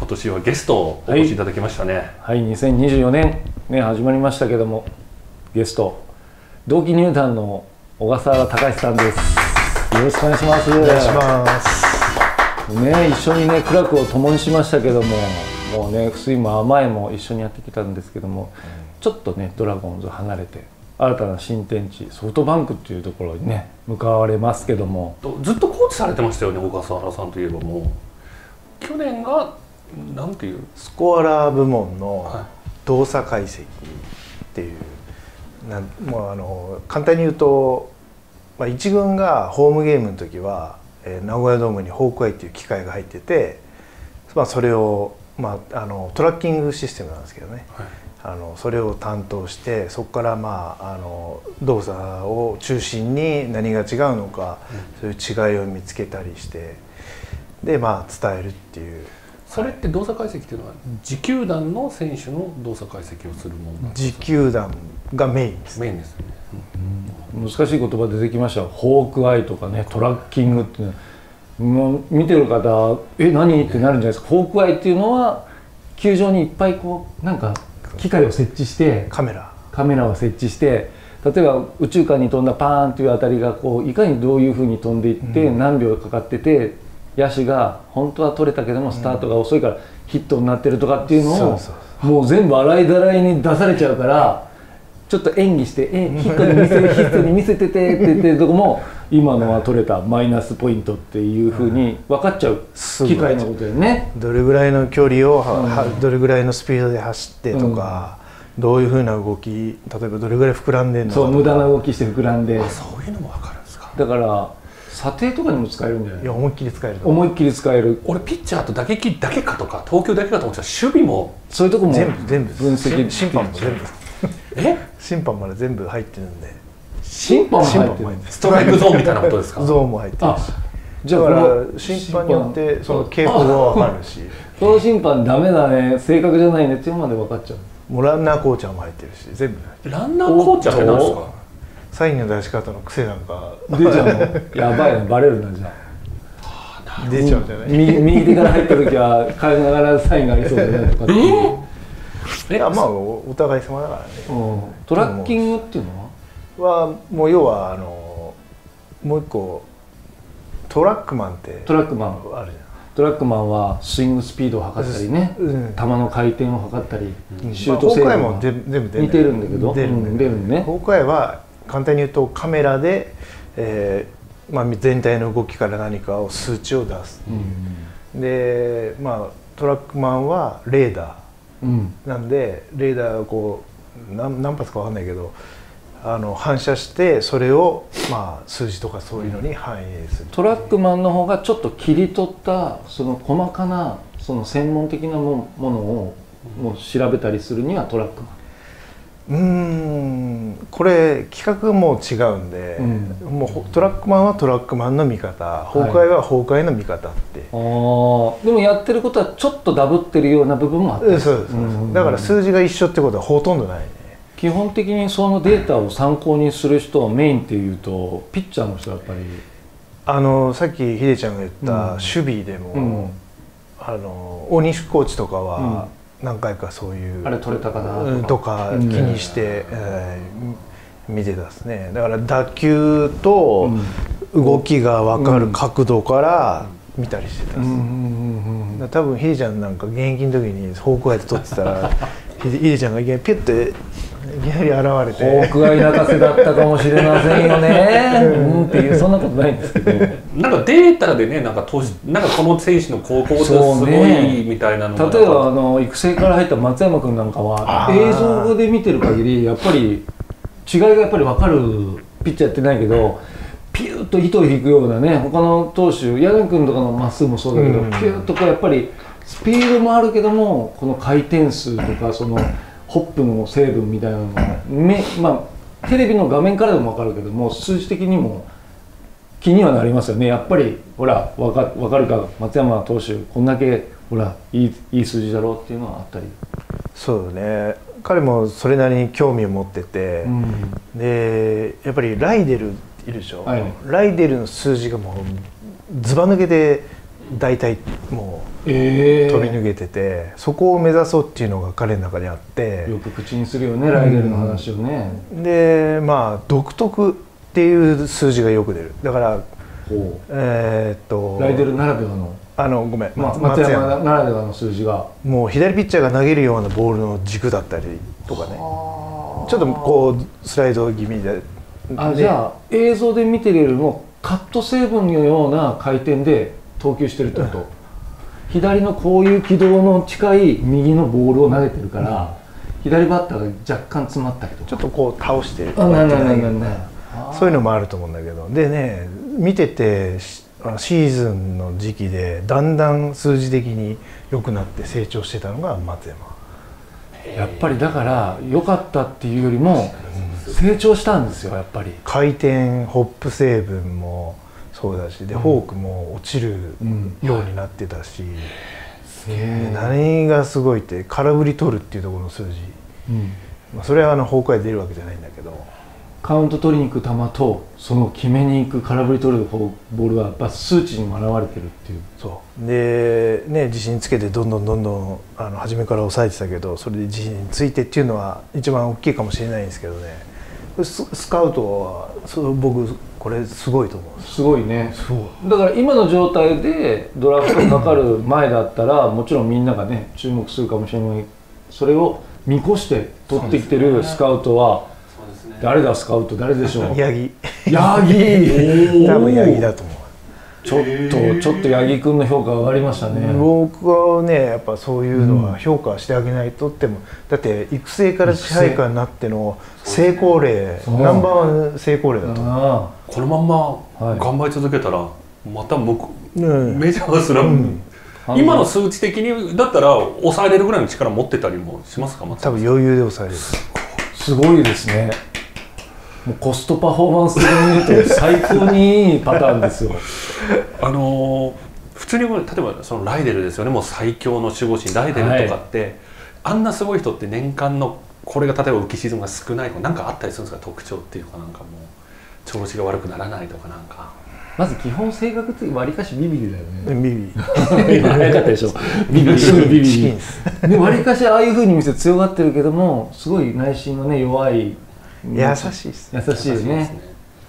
今年はゲストをお越しいただきましたね。 はい、2024年ね始まりましたけども、ゲスト同期入団の小笠原隆さんです。よろしくお願いします。 お願いします。 ね、一緒にね苦楽を共にしましたけども、もうね酸いも甘いも一緒にやってきたんですけども、ちょっとねドラゴンズ離れて新たな新天地ソフトバンクっていうところにね向かわれますけども、 ずっとコーチされてましたよね、小笠原さんといえば。もう去年がなんていうスコアラー部門の動作解析っていう、もう簡単に言うと、1軍がホームゲームの時は、名古屋ドームにホークアイっていう機械が入ってて、それを、トラッキングシステムなんですけどね、それを担当して、そこから動作を中心に何が違うのか、そういう違いを見つけたりしてで伝えるっていう。 それって動作解析っていうのは自球団の選手の動作解析をするものなんですか？ 自球団がメインです。 メインですよね。 難しい言葉出てきました。ホークアイとかね、トラッキングっていうのは見てる方何ってなるんじゃないですか。ホークアイっていうのは球場にいっぱいこうなんか機械を設置してカメラを設置して、例えば宇宙間に飛んだパーンという当たりがこういかにどういうふうに飛んでいって何秒かかってて、野手が本当は取れたけどもスタートが遅いからヒットになってるとかっていうのをもう全部洗いざらいに出されちゃうから、ちょっと演技してヒットに見せててって言ってるとこも今のは取れたマイナスポイントっていうふうに分かっちゃう機械のことだよね。 どれぐらいの距離をどれぐらいのスピードで走ってとか、どういうふうな動き、例えばどれぐらい膨らんでるのかとか、 無駄な動きして膨らんで、 そういうのも分かるんですか。 だから査定とかにも使えるんじゃない？ いや、思いっきり使える。 思いっきり使える。 俺ピッチャーと打撃だけかとか投球だけかと思ってたら、守備もそういうとこも全部分析、 審判も全部審判まで全部入ってるんで。 審判も入ってる。 ストライクゾーンみたいなことですか？ ゾーンも入ってるし、 じゃあだから審判によってその傾向が分かるし、 この審判ダメだね、正確じゃないねっていうまで分かっちゃう。 もうランナーコーチャーも入ってるし、全部。 ランナーコーチャーって何ですか？ サインの出し方の癖なんか出ちゃうの？やばいね、バレるな。じゃあ出ちゃうんじゃない？ 右手から入った時は変えながらサインがありそうだねとかっていう。 いや、お互い様だからね。 トラッキングっていうのはもう要はもう一個トラックマンってトラックマンあるじゃん。 トラックマンはスイングスピードを測ったりね、球の回転を測ったり、シュート精度がも全部似てるんだけど、出るね。 ホークアイは簡単に言うとカメラで、全体の動きから何かを数値を出す。でトラックマンはレーダーなんで、レーダーがこう何発か分かんないけど反射して、それを数字とかそういうのに反映する。 トラックマンの方がちょっと切り取ったその細かなその専門的なものをもう調べたりするにはトラックマン。 これ企画も違うんで、もうトラックマンはトラックマンの見方、ホークアイはホークアイの見方って。 でもやってることはちょっとダブってるような部分もあって、 そうです。だから数字が一緒ってことはほとんどないね。 基本的にそのデータを参考にする人をメインっていうとピッチャーの人はやっぱりさっきヒデちゃんが言った守備でも、大西コーチとかは何回かそういうあれ取れたかなとか気にして見てたですね。だから打球と動きが分かる角度から見たりしてたです。多分ヒデちゃんなんか現役の時にホークアイで撮ってたらヒデちゃんがいきなりピュッていきなり現れて、 ホークアイ泣かせだったかもしれませんよねっていう、そんなことないんですけど、 なんかデータでね、なんかこの選手の高校ってすごいみたいなのが、 例えば育成から入った松山君なんかは映像で見てる限りやっぱり違いがやっぱり分かる。ピッチャーやってないけどピューッと糸を引くようなね、他の投手柳君とかのまっすぐもそうだけど、ピューッとこうやっぱりスピードもあるけども、この回転数とかそのホップの成分みたいなのがテレビの画面からでも分かるけども、数字的にも気にはなりますよね。やっぱりほら分かるか、松山投手こんだけほらいい数字だろうっていうのはあったり。 そうだね、彼もそれなりに興味を持ってて、でやっぱりライデルいるでしょ、ライデルの数字がもうずば抜けて大体もう飛び抜けてて、そこを目指そうっていうのが彼の中にあって、 よく口にするよね、ライデルの話をね。 でまあ独特っていう数字がよく出る。だからライデルならではのごめん、 松山ならではの数字が、 もう左ピッチャーが投げるようなボールの軸だったりとかね、ちょっとこうスライド気味で、 じゃあ映像で見てるよりもカット成分のような回転で投球してるってこと、左のこういう軌道の近い右のボールを投げてるから、左バッターが若干詰まったりとか、 ちょっとこう倒してる、そういうのもあると思うんだけど、でね見ててシーズンの時期でだんだん数字的に良くなって成長してたのが松山。 やっぱりだから良かったっていうよりも成長したんですよ、やっぱり。 回転ホップ成分もそうだし、でフォークも落ちるようになってたし、何がすごいって空振り取るっていうところの数字、それはフォークアイ出るわけじゃないんだけど、 カウント取りに行く球とその決めに行く空振り取るボールはやっぱ数値にも表れてるっていう。 そうでね、自信つけてどんどん初めから抑えてたけど、それで自信ついてっていうのは一番大きいかもしれないんですけどね、スカウトは僕これすごいと思う。 すごいね。だから今の状態でドラフトかかる前だったらもちろんみんながね注目するかもしれない、それを見越して取ってきてるスカウトは誰だ、スカウト誰でしょう。 八木多分八木だと思う。 ちょっと八木君の評価上がりましたね。 僕はねやっぱそういうのは評価してあげないとっても、だって育成から支配下になっての成功例、ナンバーワン成功例だと思う。 このまんま頑張り続けたらまたメジャーすら今の数値的にだったら抑えれるぐらいの力持ってたりもしますか。 多分余裕で抑えれる。 すごいですね。もうコストパフォーマンスで見ると最高にいいパターンですよ。 普通に例えばそのライデルですよね、もう最強の守護神ライデルとかって、あんなすごい人って年間のこれが例えば浮き沈みが少ないとかなんかあったりするんですか、特徴っていうか、なんかもう調子が悪くならないとか、なんかまず基本性格ってわりかしビビリだよね。 ビビリ早かったでしょ。ビビリでわりかしああいう風に見せ強がってるけども、すごい内心のね弱い、 優しいです。 優しいよね。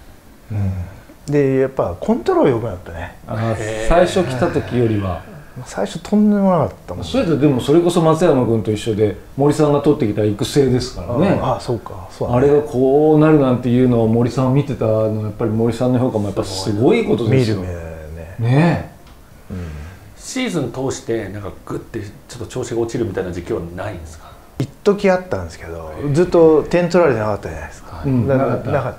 でやっぱコントロール良くなったね。 最初来た時よりは。 最初とんでもなかったもん。 それでもそれこそ松山君と一緒で森さんが取ってきた育成ですからね。 そうか。 あれがこうなるなんていうのを森さんを見てたのはやっぱり森さんの評価もやっぱすごいことですよ。 見る目だよね。 ねえ。 シーズン通してなんかグッてちょっと調子が落ちるみたいな時期はないんですか。 一時あったんですけど、ずっと点取られてなかったじゃないですか。なかった。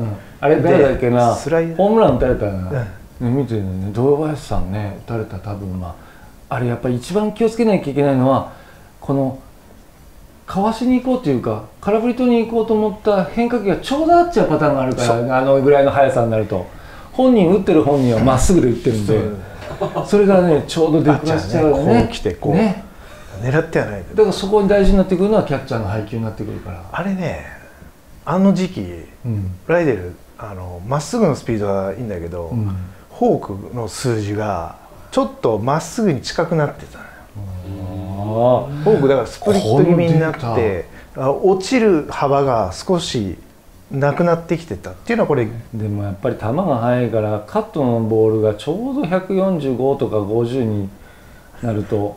あれ誰だっけな、ホームラン打たれたな。 見てるね、堂林さんね、打たれた多分あれやっぱり一番気をつけなきゃいけないのはこのかわしに行こうというか空振り取りに行こうと思った変化球がちょうど合っちゃうパターンがあるから、あのぐらいの速さになると打ってる本人はまっすぐで打ってるんで、それがねちょうど出くわしちゃうよね。 こう来てこうね、狙ってはない。 だからそこに大事になってくるのはキャッチャーの配球になってくるから。 あれね、あの時期、ライデルまっすぐのスピードはいいんだけど、フォークの数字がちょっとまっすぐに近くなってたのよ。フォークだからスプリット気味になって落ちる幅が少しなくなってきてたっていうのはこれでもやっぱり球が速いからカットのボールがちょうど145とか50になると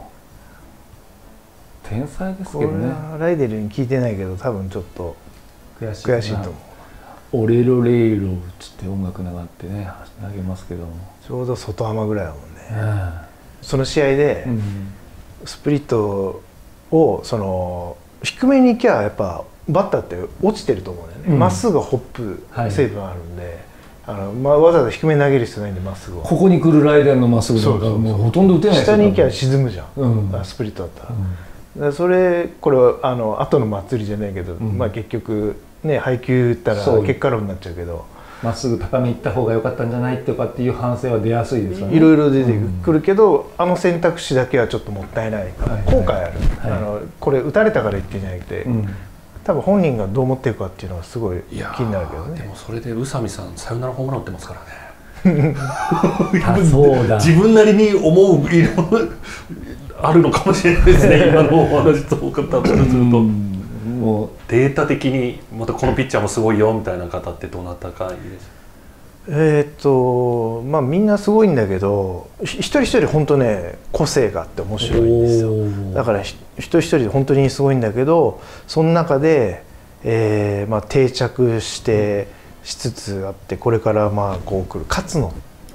天才ですけどね。 これはライデルに聞いてないけど多分ちょっと悔しいと思う。 オレロレイロっつって音楽流ってね投げますけども、 ちょうど外浜ぐらいだもんね。その試合でスプリットを低めに行きゃやっぱバッターって落ちてると思うんだよね。まっすぐがホップ成分あるんで、わざわざ低めに投げる必要ないんで、まっすぐをここに来るライデルのまっすぐとかもうほとんど打てないですよ。 下に行きゃ沈むじゃん、スプリットだったら。これは後の祭りじゃないけど、結局ね配球打ったら結果論になっちゃうけど、 まっすぐ高め行った方が良かったんじゃないとかっていう反省は出やすいですよね。 いろいろ出てくるけど、選択肢だけはちょっともったいないから後悔ある。これ打たれたから言ってんじゃなくて、多分本人がどう思ってるかっていうのはすごい気になるけどね。 でもそれで宇佐美さんサヨナラホームラン打ってますからね。 そうだ。 自分なりに思う色あるのかもしれないですね今のお話とかだったりすると。もうデータ的にまたこのピッチャーもすごいよみたいな方ってどなたかいいですか？ まあみんなすごいんだけど、一人一人本当ね個性があって面白いんですよ。だから一人一人本当にすごいんだけど、その中で、まあ定着してしつつあって、これからまあこう来る勝つの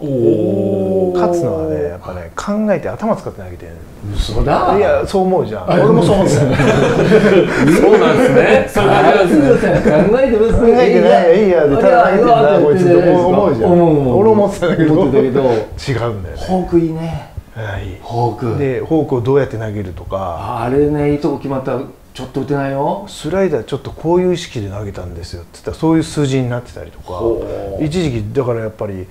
はねやっぱね考えて頭使って投げてる。 嘘だ。 いやそう思うじゃん。俺もそう思ってた。 そうなんですね。 考えてます。 考えてないいやでただ投げてるなこいつって思うじゃん。俺も思ってたんだけど違うんだよね。 フォークいいね。 はい。 フォークでフォークをどうやって投げるとか。 あれねいいとこ決まったらちょっと打てないよ。 スライダーちょっとこういう意識で投げたんですよって言ったらそういう数字になってたりとか。一時期だからやっぱり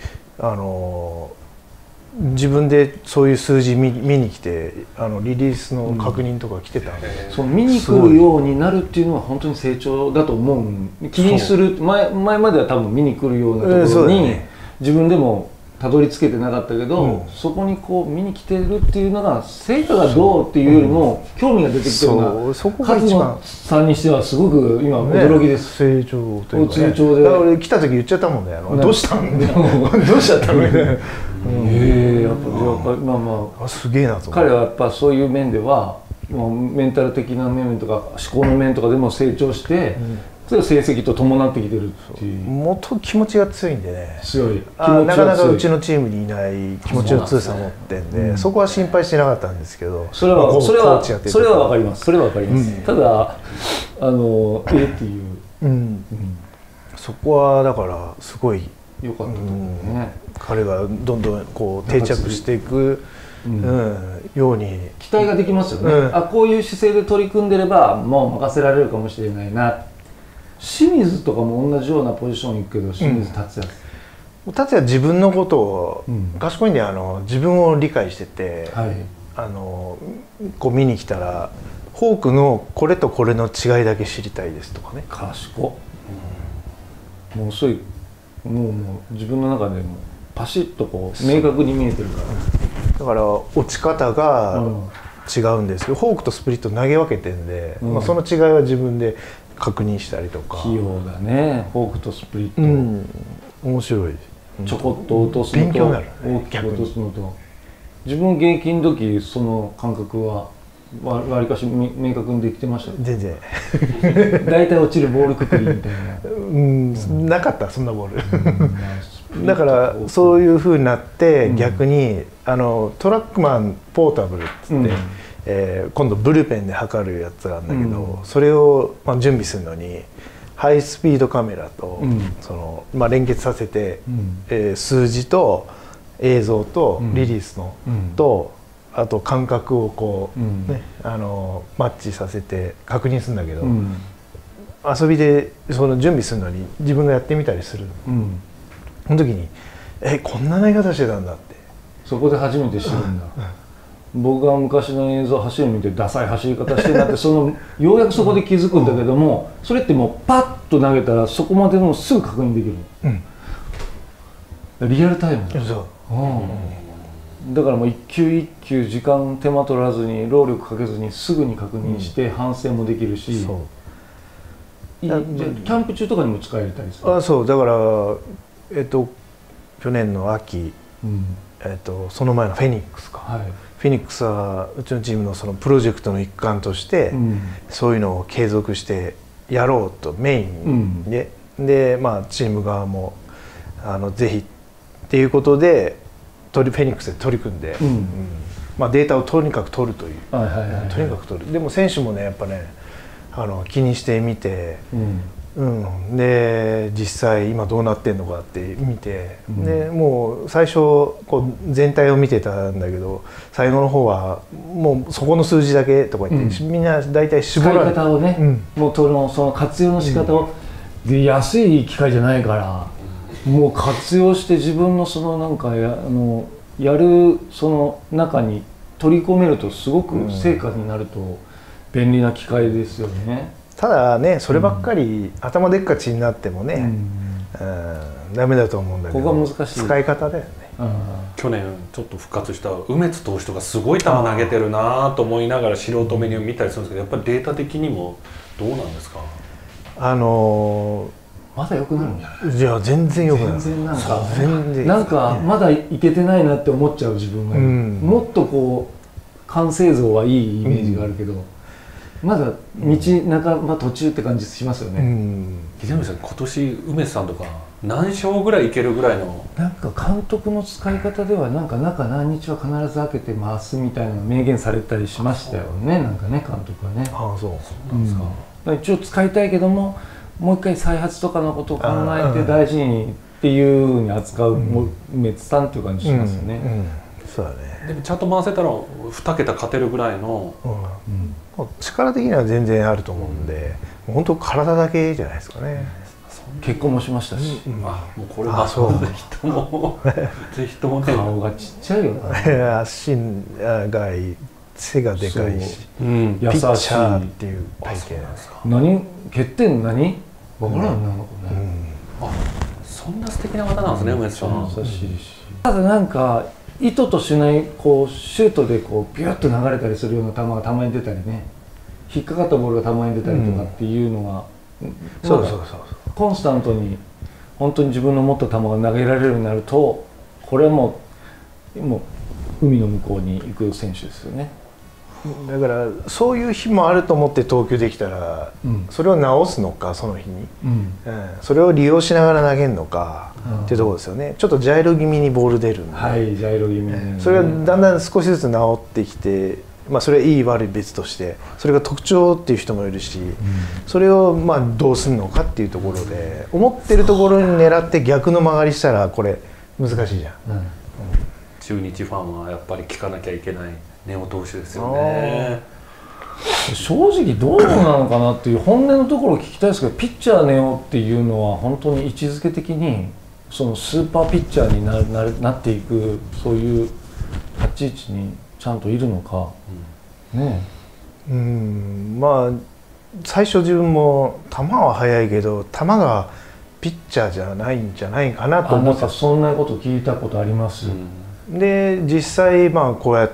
自分でそういう数字見に来てリリースの確認とか来てたんで、 その見に来るようになるっていうのは本当に成長だと思う。気にする前までは多分見に来るようなところに自分でもたどり着けてなかったけど、そこにこう見に来てるっていうのが成果がどうっていうよりも興味が出てきてるのが勝野さんにしてはすごく今驚きです。 成長というか、 成長で。 だから俺来た時言っちゃったもんね。どうしたん？どうしちゃったのみたいな。 やっぱまあまあすげえなと。 彼はやっぱそういう面ではもうメンタル的な面とか思考の面とかでも成長して、それが成績と伴ってきてるっていう。 もっと気持ちが強いんでね。 強い。 なかなかうちのチームにいない気持ちの強さを持ってんで、そこは心配してなかったんですけど。 それはわかります。それはわかります。ただっていう。 そこはだからすごい良かったと思うね。 彼がどんどんこう定着していくように期待ができますよね。こういう姿勢で取り組んでればもう任せられるかもしれないな。清水とかも同じようなポジション行くけど、清水達也は自分のことを賢いんで自分を理解してて、こう見に来たらフォークのこれとこれの違いだけ知りたいですとかね。 賢っ。もうそういうもう自分の中でもパシッとこう明確に見えてるから。 だから落ち方が違うんですけど、フォークとスプリット投げ分けてんで、その違いは自分で確認したりとか。 器用だね。フォークとスプリット。 面白い。 ちょこっと落とすのと大きく落とすのと。自分現役の時その感覚はわりかし明確にできてました。 全然。 大体落ちるボールくくりみたいな。なかったそんなボール。だからそういう風になって逆にトラックマンポータブルっつって。今度ブルペンで測るやつがあるんだけど、それを準備するのにハイスピードカメラと連結させて、数字と映像とリリースのとあと感覚をこう、マッチさせて確認するんだけど、遊びでその準備するのに自分がやってみたりする、その時にこんな投げ方してたんだって。 そこで初めて知るんだ。僕が昔の映像走るの見てダサい走り方してるなってようやくそこで気づくんだけども、それってもうパッと投げたらそこまでもすぐ確認できる、リアルタイムだ。だからもう一球一球時間手間取らずに労力かけずにすぐに確認して反省もできるし、じゃキャンプ中とかにも使えたりする。 そうだから去年の秋、その前のフェニックスか、フェニックスはうちのチームのそのプロジェクトの一環として、そういうのを継続してやろうとメインで、チーム側もぜひっていうことでフェニックスで取り組んで、データをとにかく取るという、とにかく取る。でも選手もねやっぱね気にしてみて、で実際今どうなってんのかって見て、でもう最初こう全体を見てたんだけど最後の方はもうそこの数字だけとか言って、みんな大体絞られて使い方をね、もうその活用の仕方を、で安い機械じゃないからもう活用して自分のそのなんかやるその中に取り込めるとすごく成果になると便利な機械ですよね。 ただねそればっかり頭でっかちになってもね、 ダメだと思うんだけど、 ここが難しい使い方だよね。 去年ちょっと復活した梅津投手とかすごい球投げてるなと思いながら素人目に見たりするんですけど、やっぱりデータ的にもどうなんですか？ まだ良くなるんじゃない？ いや全然良くなる。 全然全然なんかまだいけてないなって思っちゃう自分がいる、もっとこう完成像はいいイメージがあるけど、まだ道半ば途中って感じしますよね。 秀則さん、今年梅津さんとか何勝ぐらいいけるぐらいの、 なんか監督の使い方ではなんか中何日は必ず開けて回すみたいな明言されたりしましたよね、なんかね、監督はね。 ああそうなんですか？ 一応使いたいけども、もう一回再発とかのことを考えて大事にっていうふうに扱う梅津さんっていう感じしますよね。 そうだね。 でもちゃんと回せたら2桁勝てるぐらいの、 力的には全然あると思うんで、本当体だけじゃないですかね。 結婚もしましたし、 もうこれはぜひともぜひともね、 顔がちっちゃいよね。 足が背がでかいし、ピ優しいッチャーっていう体型。 何欠点何分からんなのかね。 そんな素敵な方なんですね、梅津さん。 優しいし、ただなんか意図としないこうシュートでこうビュッと流れたりするような球がたまに出たりね、引っかかったボールがたまに出たりとかっていうのが、 そうコンスタントに本当に自分の持った球が投げられるようになると、これはもう海の向こうに行く選手ですよね。 だからそういう日もあると思って投球できたら、それを直すのかその日に、それを利用しながら投げるのかっていうところですよね。ちょっとジャイロ気味にボール出るんで、 はい、ジャイロ気味に、 それがだんだん少しずつ治ってきて、それはいい悪い別として、それが特徴っていう人もいるし、それをどうするのかっていうところで、思ってるところに狙って逆の曲がりしたらこれ難しいじゃん。 中日ファンはやっぱり聞かなきゃいけないネオ投手ですよね。 正直どうなのかなっていう本音のところを聞きたいですけど、ピッチャーネオっていうのは本当に位置づけ的にそのスーパーピッチャーになっていく、そういう立ち位置にちゃんといるのか、 最初自分も球は速いけど球がピッチャーじゃないんじゃないかなと思って、 そんなこと聞いたことあります。 で実際こうやって、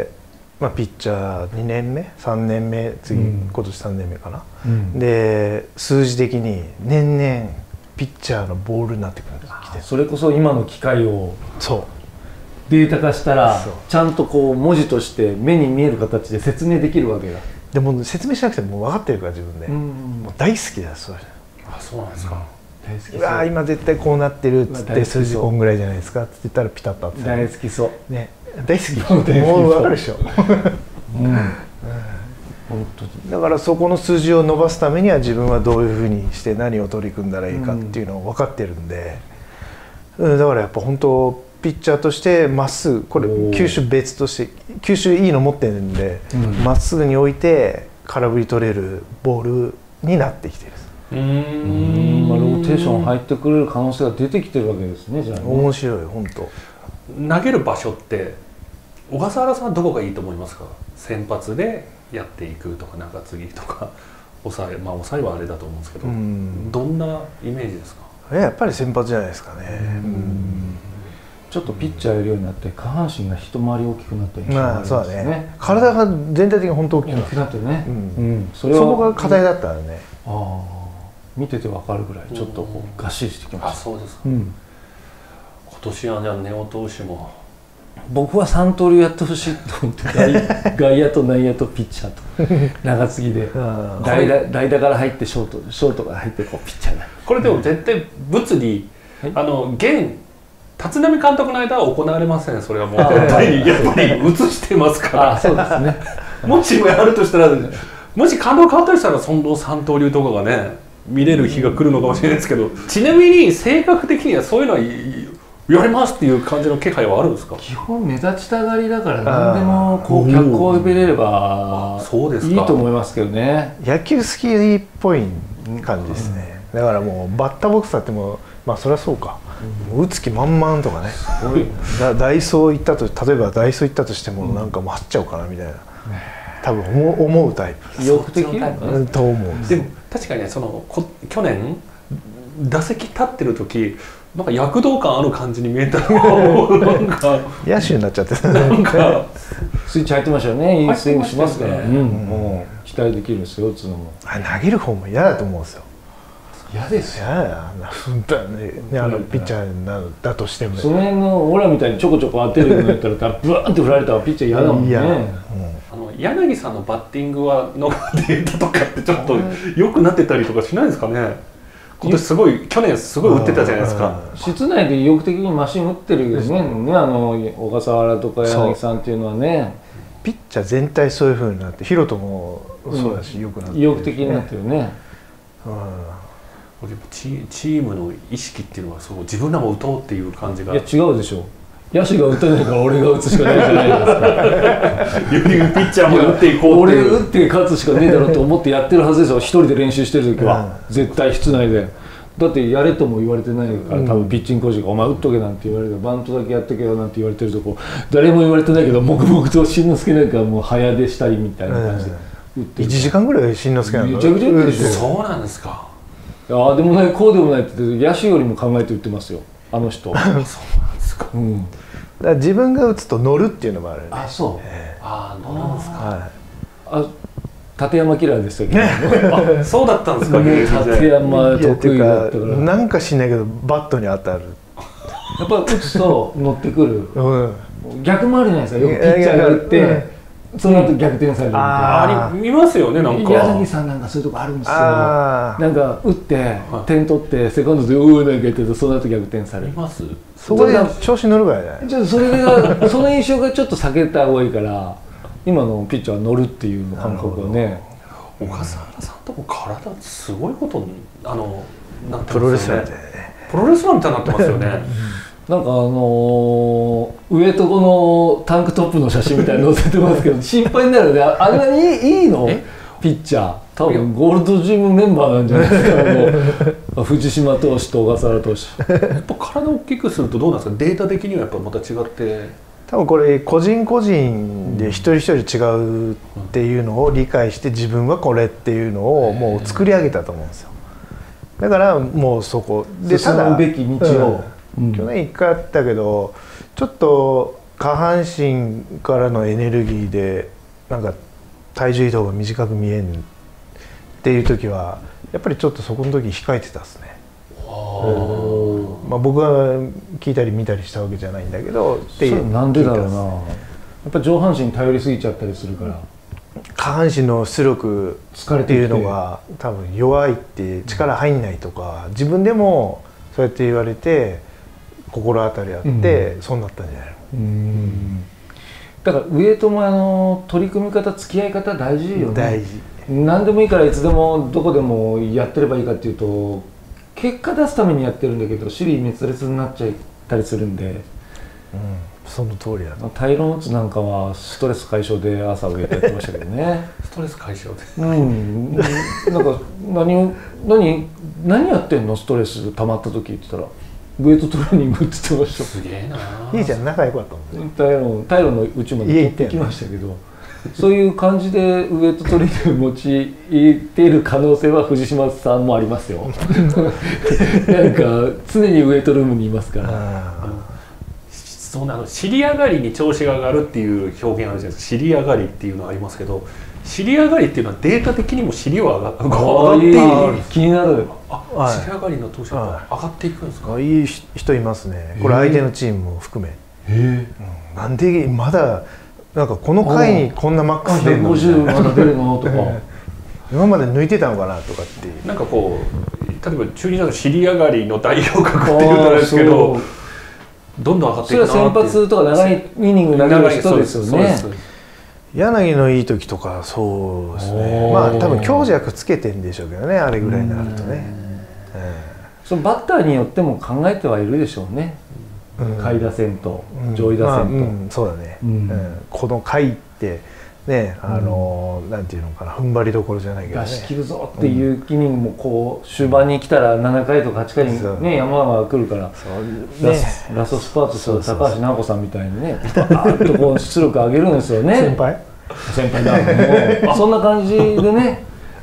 ピッチャー2年目3年目次、今年3年目かな、で数字的に年々ピッチャーのボールになってくるんです。 それこそ今の機械をそうデータ化したらちゃんとこう文字として目に見える形で説明できるわけだ。 でも説明しなくても分かってるから自分で、もう大好きだ。そうなんですか。 大好きそう。 うわ今絶対こうなってるっつって数字こんぐらいじゃないですかって言ったらピタッとあって大好きそうね。大好きもう分かるでしょ。 本当にだからそこの数字を伸ばすためには自分はどういうふうにして何を取り組んだらいいかっていうのを分かってるんで、だからやっぱ本当ピッチャーとしてまっすぐ、これ球種別として球種いいの持ってるんでまっすぐに置いて空振り取れるボールになってきてる。 ローテーション入ってくれる可能性が出てきてるわけですね。じゃあね、 面白い。本当投げる場所って小笠原さんはどこがいいと思いますか？先発でやっていくとか中継ぎとか抑え、抑えはあれだと思うんですけど、どんなイメージですか？ やっぱり先発じゃないですかね。 ちょっとピッチャーやるようになって下半身が一回り大きくなった印象がありますね。 そうだね。体が全体的に本当大きくなってるね。 そこが課題だったらね。 見ててわかるぐらいちょっとこうがっしりしてきました。 そうですか。今年はじゃあネオ投手も僕は3通りやってほしいと思って、外野と内野とピッチャーと長継ぎで代打から入ってショートから入ってこうピッチャーな。 これでも絶対物理現立浪監督の間は行われません。それはもうやっぱり映してますから。 そうですね。 もしもやるとしたら、もし監督変わったりしたらその三刀流とかがね見れる日が来るのかもしれないですけど、ちなみに性格的にはそういうのはやりますっていう感じの気配はあるんですか？基本目立ちたがりだから何でもこう脚光を浴びれればいいと思いますけどね。 野球好きっぽい感じですね。だからもうバッターボックスだってもそれはそうか、打つ気満々とかね、ダイソー行ったと、例えばダイソー行ったとしてもなんかもう張っちゃおうかなみたいな、多分思うタイプ。 意欲的と思う。 でも確かにね、去年打席立ってる時なんか躍動感ある感じに見えたのなんか野手になっちゃってたなんかスイッチ入ってましたよね。いいスイングしますから、もう期待できるんですよ、打つのも。 あれ投げる方も嫌だと思うんですよ。 嫌ですよ。 嫌だよ本当ね、ピッチャーだとしても、 その辺の俺らみたいにちょこちょこ当てるようになったらブワーンって振られたらピッチャー嫌だもんね。 柳さんのバッティングはのデータとかってちょっと良くなってたりとかしないですかね。今年すごい去年すごい打ってたじゃないですか。 室内で意欲的にマシン打ってるよね、小笠原とか柳さんっていうのはね。 ピッチャー全体そういう風になって、ヒロトもそうだし、良くなって意欲的になってるね。 チームの意識っていうのはそう自分らも打とうっていう感じが。 いや違うでしょ。野手が打たないから俺が打つしかないじゃないですか。 ピッチャーも打っていこうっていう。 俺打って勝つしかねえだろうと思ってやってるはずですよ。一人で練習してる時は、絶対室内で。だってやれとも言われてないから、多分ピッチングコーチが「お前打っとけ」なんて言われて、バントだけやっとけよなんて言われてるとこ、誰も言われてないけど黙々としんのすけなんかもう早出したりみたいな感じで打ってる。 1時間ぐらいしんのすけなんだ。 めちゃくちゃ打ってるでしょ。 そうなんですか。 ああでもないこうでもないって言って野手よりも考えて打ってますよ、あの人。 そうなんですか。 だから自分が打つと乗るっていうのもあるね。 あ、そう。 ああ、乗るんですか。 あ、立山キラーでしたけど。 あ、そうだったんですか。 立山得意だったから。 なんかしないけどバットに当たる。 やっぱ打つと乗ってくる。逆もあるじゃないですか。よくピッチャーが打ってその後逆転されるみたいな。 あ見ますよね、なんか。 柳さんなんかそういうとこあるんですよ。なんか打って点取ってセカンドでなんか言ってるとその後逆転される。 見ます。 そこで調子乗るからじゃない。 ちょっとそれがその印象がちょっと避けた方がいいから、今のピッチャーは乗るっていう感覚はね。 小笠原さんとこ体すごいことになってますよね。 プロレスラーでね。 プロレスラーみたいになってますよね。 なんか上とこのタンクトップの写真みたいに載せてますけど心配になるね。あんなにいいのピッチャー。多分ゴールドジムメンバーなんじゃないですか。藤島投手と小笠原投手。 やっぱ体を大きくするとどうなんですか。データ的にはやっぱまた違って。 多分これ個人個人で一人一人違うっていうのを理解して自分はこれっていうのをもう作り上げたと思うんですよ。だからもうそこで進むべき道を。 去年1回あったけどちょっと下半身からのエネルギーでなんか体重移動が短く見えんっていう時はやっぱりちょっとそこの時控えてたですね。まあ僕が聞いたり見たりしたわけじゃないんだけどっていう。 なんでだろうな。やっぱ上半身に頼りすぎちゃったりするから。 下半身の出力っていうのが多分弱いって力入んないとか自分でもそうやって言われて心当たりあってそうなったんじゃないの。 だからウエイトも取り組み方付き合い方大事よね。 大事。 何でもいいからいつでもどこでもやってればいいかっていうと結果出すためにやってるんだけど支離滅裂になっちゃったりするんで。 その通りだと。 タイロン・ウッズなんかはストレス解消で朝ウエイトやってましたけどね。 ストレス解消で。 なんか何やってんのストレス溜まった時って言ったらウエイトトレーニングって言ってました。 すげえな。 いいじゃん仲良かったもんね。 タイロンのうちまで行ってきましたけど。そういう感じでウエイトトレーニング用いている可能性は藤島さんもありますよ。なんか常にウエイトルームにいますから。 尻上がりに調子が上がるっていう表現あるじゃないですか。尻上がりっていうのはありますけど、尻上がりっていうのはデータ的にも尻は上がっている。 気になる。 尻上がりの調子が上がっていくんですか。 いい人いますね。これ相手のチームも含め。なんでまだなんかこの回にこんなマックス出るの 150まだ出るのとか今まで抜いてたのかなとかっていう。 なんかこう例えば中日だと尻上がりの代表格っていうとあれですけど。どんどん上がっていくなって。 それは先発とか長いイニング投げる人ですよね。 柳のいい時とかそうですね。まあ多分強弱つけてんでしょうけどね、あれぐらいになるとね。 そのバッターによっても考えてはいるでしょうね。下位打線と上位打線と。 そうだね。この回ってね、なんていうのかな、踏ん張りどころじゃないけどね。 出し切るぞっていうイニングもこう終盤に来たら7回とか8回にね山が来るから、ラストスパートする高橋尚子さんみたいにね、バーッとこう出力上げるんですよね。先輩だ。もうそんな感じでね、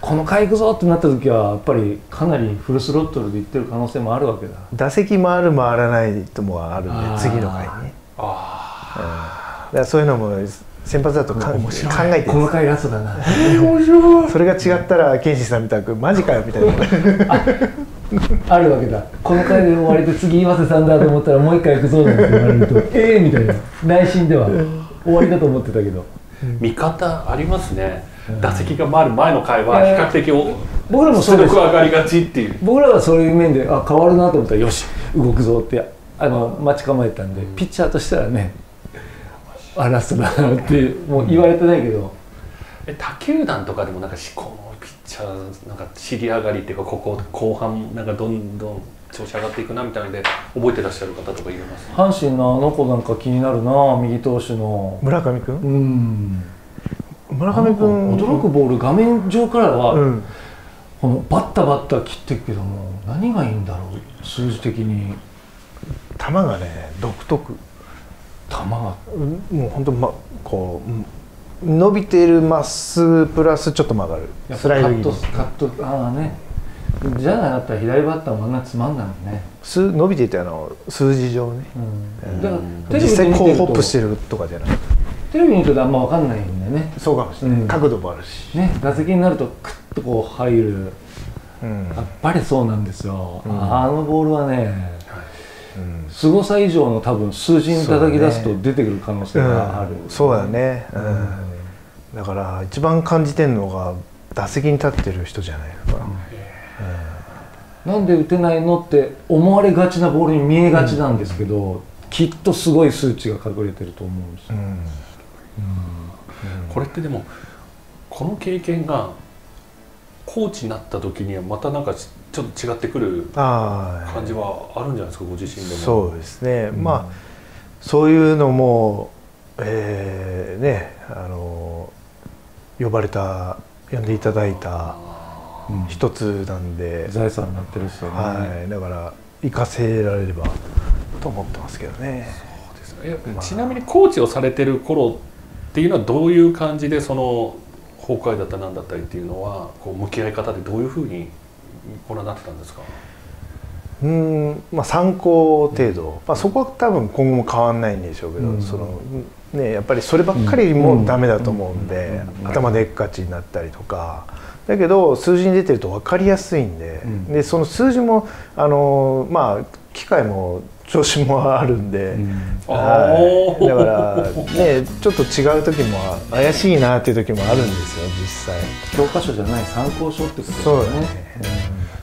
この回行くぞってなった時はやっぱりかなりフルスロットルでいってる可能性もあるわけだ。 打席回る回らないともあるんで、次の回にね。だからそういうのも先発だと考えてこの回ラストだな。 それが違ったらケンシーさんみたくマジかよみたいなあるわけだ。この回で終わりで次岩瀬さんだと思ったらもう一回行くぞなんて言われるとみたいな、内心では終わりだと思ってたけど、 見方ありますね。打席が回る前の回は比較的僕らもそうです。 出力上がりがちっていう。 僕らはそういう面で変わるなと思ったらよし動くぞって待ち構えたんで、ピッチャーとしたらねラストだなってもう言われてないけど、 他球団とかでもなんかこのピッチャーなんか尻上がりっていうか、ここ後半なんかどんどん調子上がっていくなみたいなので覚えてらっしゃる方とかいます、 阪神のあの子なんか気になるな、右投手の村上君。村上君驚くボール、画面上からは、このバッタバッタ切ってるけども何がいいんだろう、数字的に球がね独特、 球がもう本当こう伸びているまっすぐプラスちょっと曲がるスライド気味、 カットね。じゃなかったら左バッターもあんなつまんないもんね。 伸びていて数字上ね、 だから実際こうホップしてるとかじゃない、 テレビに見るとあんま分かんないんだよね。 そうかもしれない、角度もあるしね、打席になるとクッとこう入る、やっぱりそうなんですよ、あのボールはね、凄さ以上の多分数字に叩き出すと出てくる可能性がある。 そうだね、だから一番感じてるのが打席に立ってる人じゃないのかな。なんで打てないのって思われがちなボールに見えがちなんですけど、きっとすごい数値が隠れてると思うんですよ。 これってでもこの経験がコーチになった時にはまたなんかちょっと違ってくる感じはあるんじゃないですか、ご自身でも。 そうですね、まあそういうのもね、呼んでいただいた一つなんで、 財産になってるですよね。 だから生かせられればと思ってますけどね。 そうですね。ちなみにコーチをされてる頃っていうのはどういう感じでその崩壊だったなんだったりっていうのはこう向き合い方でどういうふうにご覧になってたんですか？ 参考程度、そこは多分今後も変わらないんでしょうけど、やっぱりそればっかりもダメだと思うんで、頭でっかちになったりとか。だけど数字に出てると分かりやすいんで、その数字も機械も調子もあるんで、だからねちょっと違う時も怪しいなっていう時もあるんですよ、実際。 教科書じゃない参考書ってことですね。 そうだね。